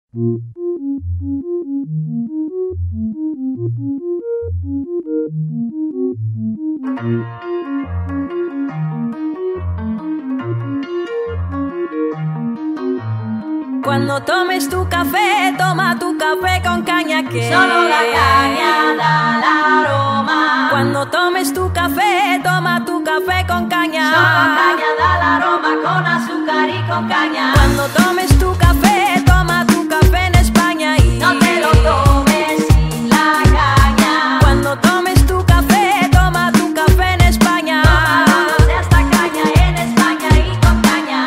Cuando tomes tu café, toma tu café con caña que solo la caña da el aroma. Cuando tomes tu café, toma tu café con caña. Solo la caña da el aroma, con azúcar y con caña. Cuando tomes tu café, toma tu café en España y no te lo tomes sin la caña. Cuando tomes tu café, toma tu café en España. Tómate esta caña en España y con caña.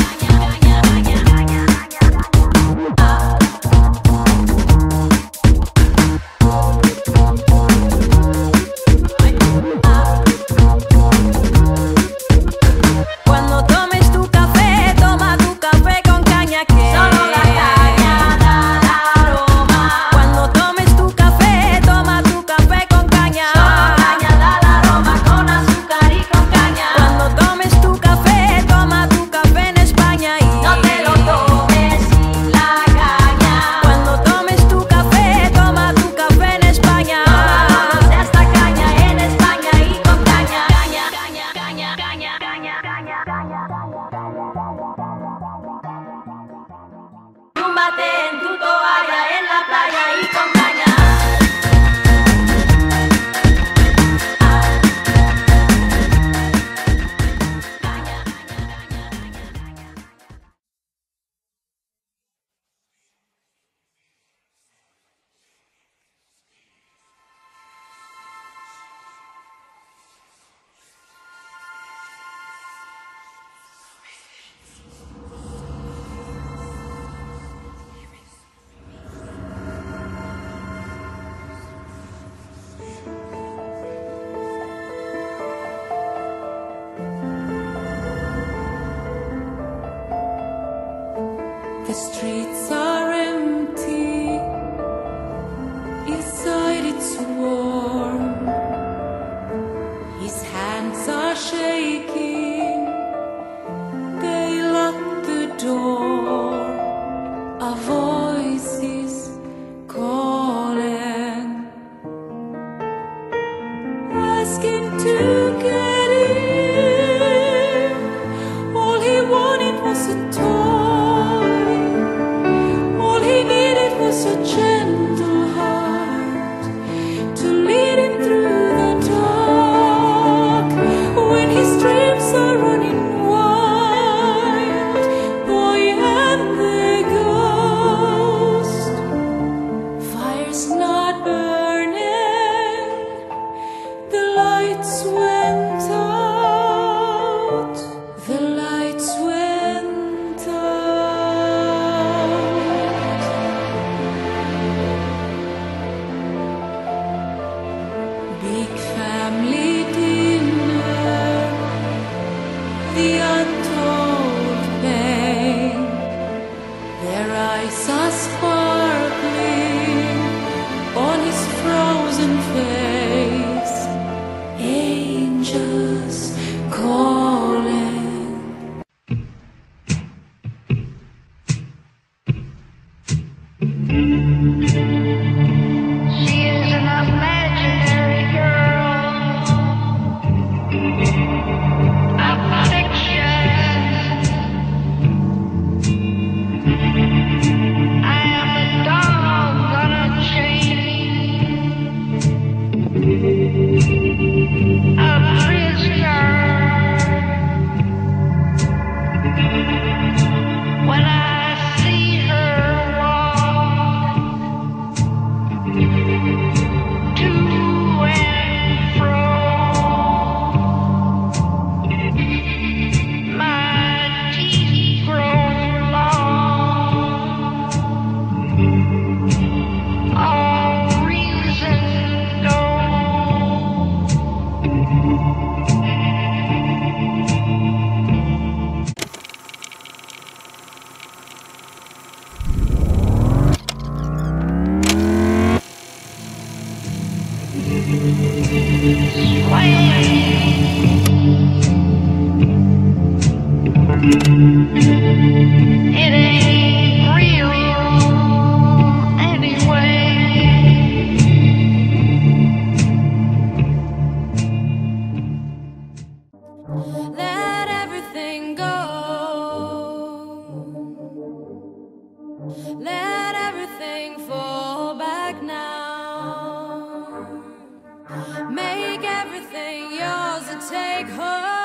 Cuando tomes tu café, toma tu café con caña que solo la caña da el aroma. Cuando tomes tu café, toma tu café con caña. Solo la caña da el aroma, con azúcar y con caña. Cuando tomes tu café, toma tu café en España y no te lo tomes sin la caña. Cuando tomes tu café, toma tu café en España. Tómate esta caña en España y con caña. Túmbate en tu toalla en la playa y con caña. The streets are empty, inside it's warm. His hands are shaking, they lock the door. A voice is calling, asking to get in. All he wanted was a toy. All he needed was a gentle heart to lead him through the dark. When his dreams are running wild, boy and the ghost, fire's not burning, the lights went out, the lights went out. Big family dinner, the untold pain, their eyes are sparkling on his frozen face. Angels calling. She is an imaginary girl, a fiction. I am Let everything fall back now. Make everything yours and take hold.